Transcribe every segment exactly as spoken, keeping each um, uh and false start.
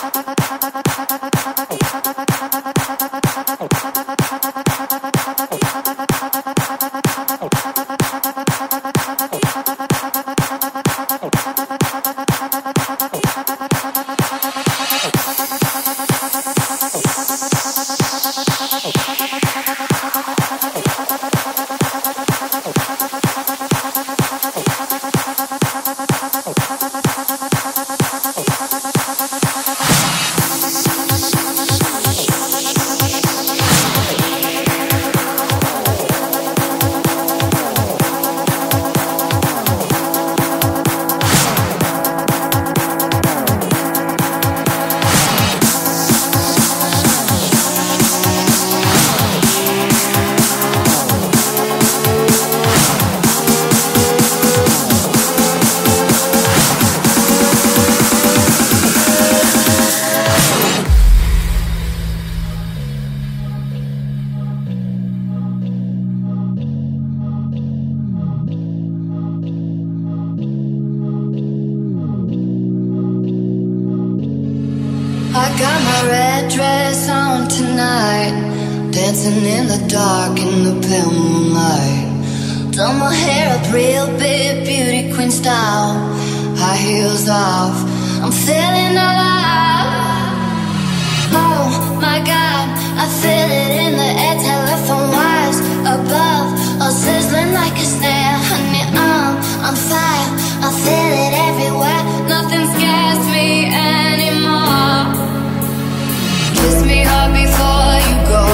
I got my red dress on tonight, dancing in the dark in the pale moonlight. Done my hair up real big, beauty queen style, high heels off, I'm feeling alive. Oh my God, I feel it in the air, telephone wires above, all sizzling like a snare. Honey, I'm on fire, I feel it everywhere, nothing scares me anymore. Kiss me hard before you go,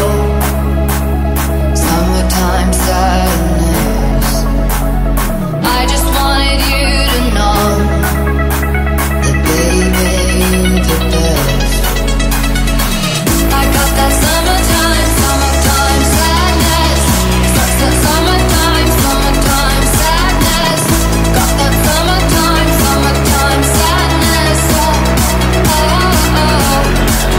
summertime sadness. I just wanted you to know that baby, you're the best. I got that summertime, summertime sadness. Summertime, summertime sadness. Got that summertime, summertime sadness. Oh, oh, oh.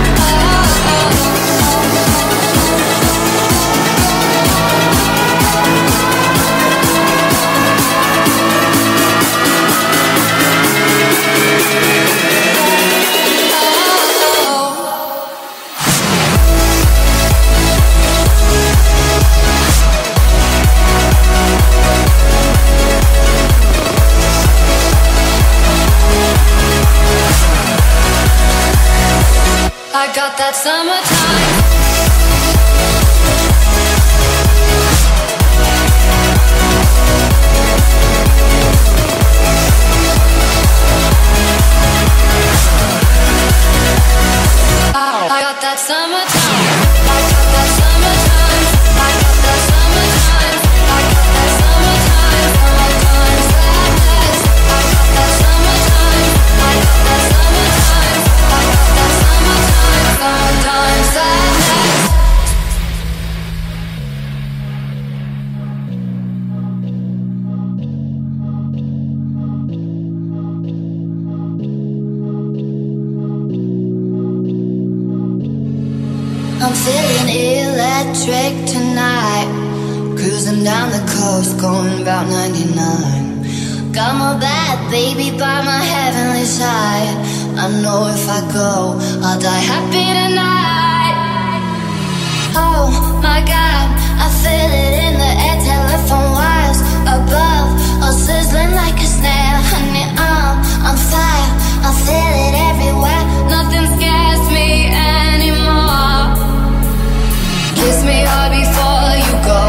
I got that summertime. I got that summertime. I got that summertime. I got that summertime. I got that summertime. Summertime sadness. I got that summertime. I got that summertime. I got that summertime. Summertime sadness. I'm feeling electric tonight, cruising down the coast, going about ninety-nine. Got my bad baby by my heavenly side. I know if I go, I'll die happy tonight. Oh my God, I feel it in the air, telephone wires above, all sizzling like a snare. Honey, I'm on fire, I feel it everywhere, nothing scares me anymore. Kiss me hard before you go,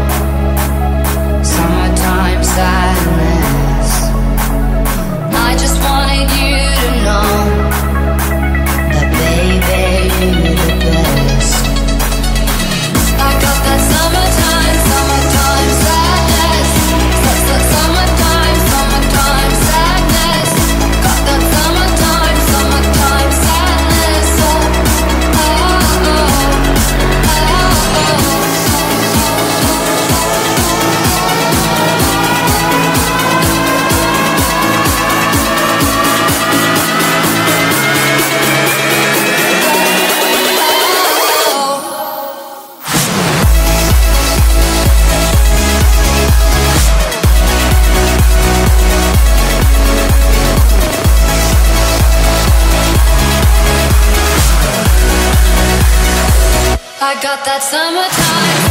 summertime sadness. I just wanted you to know that baby, you're the best. I got that summertime, summertime sadness. Summertime, summertime sadness. Got that summertime, summertime I got that summertime.